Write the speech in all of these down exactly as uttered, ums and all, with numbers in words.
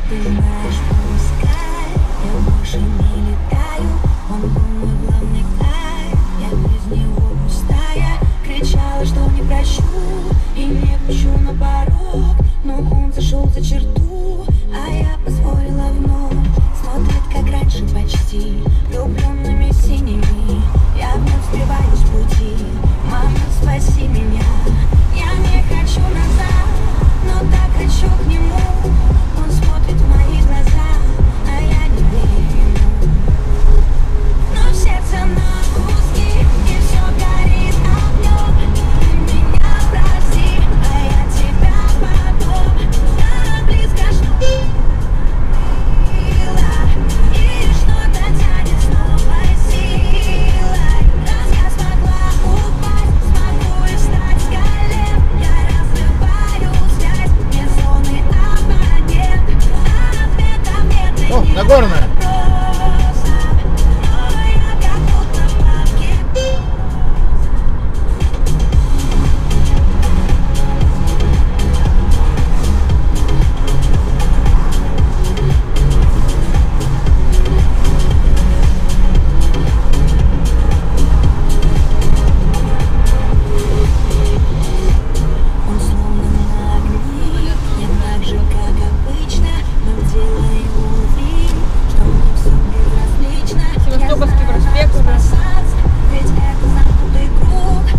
Ты знаешь, пускай я больше не летаю, он был мой главный край, я без него пустая. Кричала, что не прощу и не пущу на порог, но он зашел за черту, а я позволила вновь. Смотрит, как раньше почти, влюбленными синими. Я вновь сбиваюсь с пути. Мама, спаси меня. Я не хочу назад, но так хочу к нему. Он смотрит в мои глаза, а я не верю ему. Но сердце на куски, и все горит огнем. Ты меня прости, а я тебя потом. Так близко, что и что-то тянет с новой силой. Раз я смогла упасть, смогу и встать с колен. Я разрываю связь, без зоны абонент. Ответов нет и О, нет Нагорная. вопросов, но я как будто в плавке. Он словно на огне, я так же, как обычно, но делаю вид, что мне все безразлично. Я Севастопольский знаю, проспект надо у нас. спасаться, ведь это замкнутый круг.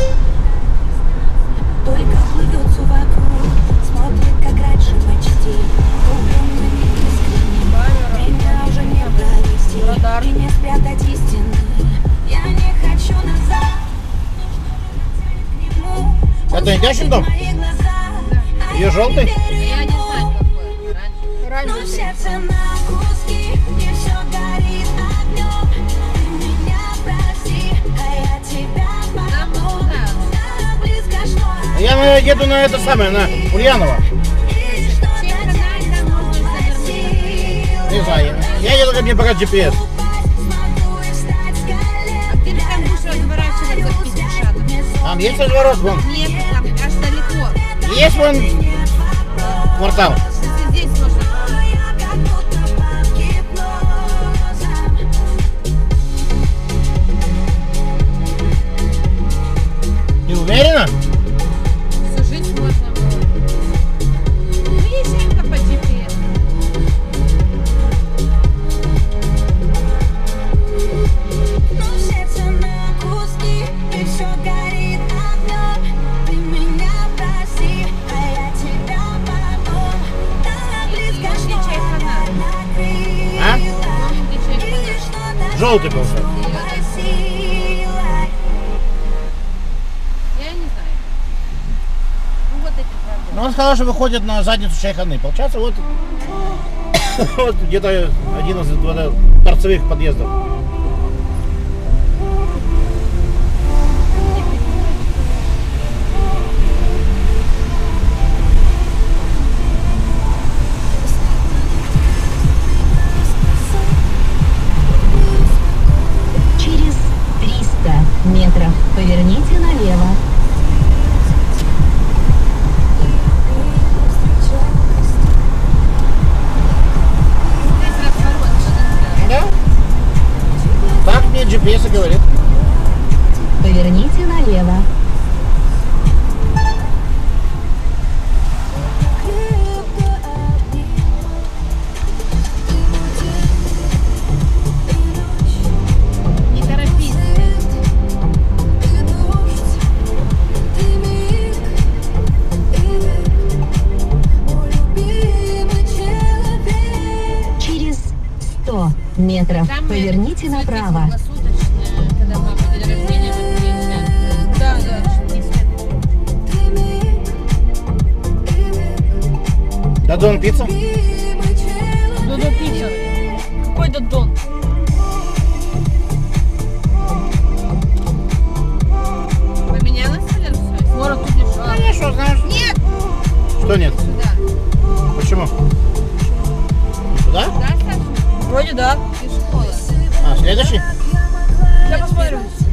Только плывет все вокруг, смотрит, как раньше почти, влюбленными искренне. Меня уже не провести Радар. и не спрятать истины. Я не хочу назад, но что-то тянет к нему. Это идящий дом? Ее желтый? Я не знаю, какой. Раньше. Но Раньше. сердце на куски, и все горит огнем. Ты меня прости, а я тебя Нам потом. туда. Так близко, что А я на- еду на это самое, на Ульянова. и что-то Чей канал тянет с там можно новой завернуть? силой. Не знаю. Я еду, как мне пока джи пи эс. Упасть, смогу и встать с колен. Где ты там будешь разворачиваться в пятидесятом? Там есть разворот, вон. Нет, там аж далеко. Есть вон квартал. Если здесь можно. Я как будто под гипнозом. Ты уверена? Всю жизнь можно было. Ну, есть это по джи пи эс. Но сердце на куски, и все горит огнем. Ты меня прости, а я тебя потом. Так близко, Где что чей я канал? А? накрыла. Где человек И канал? что-то Желтый был. с новой силой. Я не знаю. Ну вот эти правда. Ну, он сказал, что выходит на задницу Шайханы. Получается, вот, вот где-то один из вот, торцевых подъездов. Через триста метров поверните налево. Здесь разворот. Да? Так мне джи пи эс и говорит. Поверните налево. Не торопись. Через сто метров Там поверните цветы направо. круглосуточные, когда папа день рождения отметит. Да, да. не свет. Дадон пицца? Додо пицца. Какой Додон? Поменялось, наверное, все? Скоро тут не шла. Конечно, знаешь. Нет! Что нет? Сюда. Почему? Сюда? Да, Саша? Вроде да. Ты школа. А, следующий? Я посмотрю.